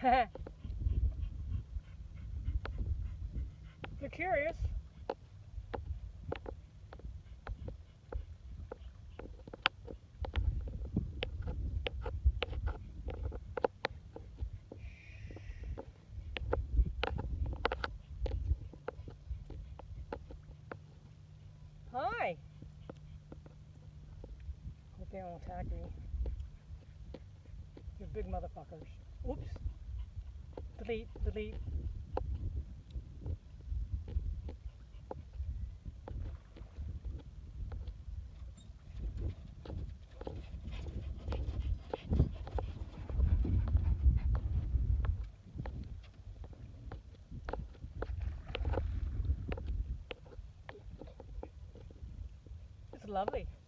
You're curious. Hi. Hope they don't attack me. You're big motherfuckers. Oops. Delete, delete. It's lovely.